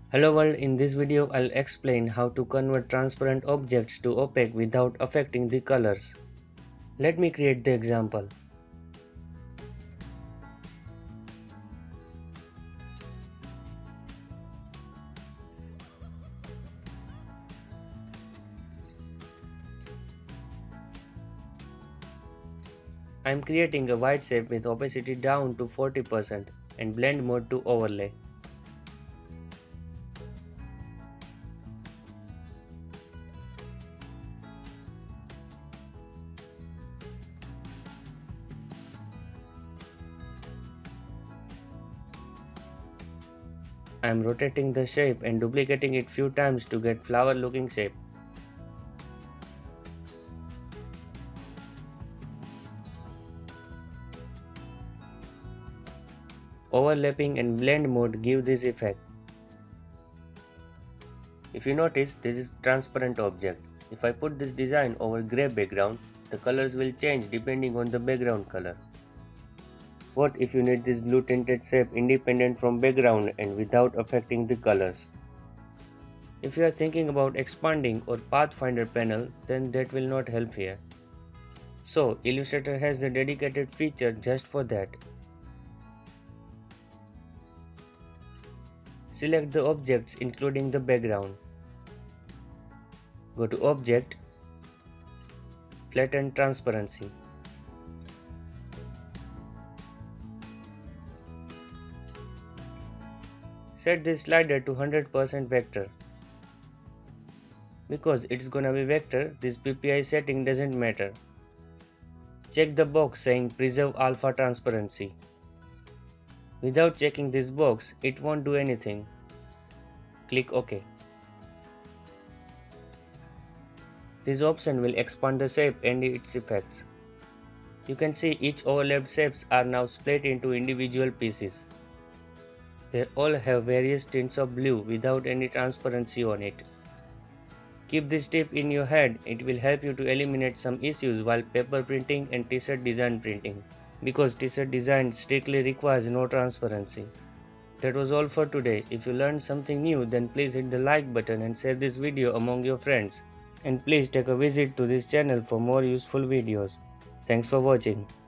Hello world, in this video I'll explain how to convert transparent objects to opaque without affecting the colors. Let me create the example. I'm creating a white shape with opacity down to 40% and blend mode to overlay. I'm rotating the shape and duplicating it few times to get flower looking shape. Overlapping and blend mode give this effect. If you notice, this is transparent object. If I put this design over grey background, the colors will change depending on the background color. What if you need this blue tinted shape independent from background and without affecting the colors? If you are thinking about expanding or Pathfinder panel, then that will not help here. So Illustrator has the dedicated feature just for that. Select the objects including the background. Go to Object, Flatten Transparency. Set this slider to 100% vector. Because it's gonna be vector, this PPI setting doesn't matter. Check the box saying Preserve Alpha Transparency. Without checking this box, it won't do anything. Click OK. This option will expand the shape and its effects. You can see each overlapped shapes are now split into individual pieces. They all have various tints of blue without any transparency on it. Keep this tip in your head, it will help you to eliminate some issues while paper printing and t-shirt design printing, because t-shirt design strictly requires no transparency. That was all for today. If you learned something new, then please hit the like button and share this video among your friends. And please take a visit to this channel for more useful videos. Thanks for watching.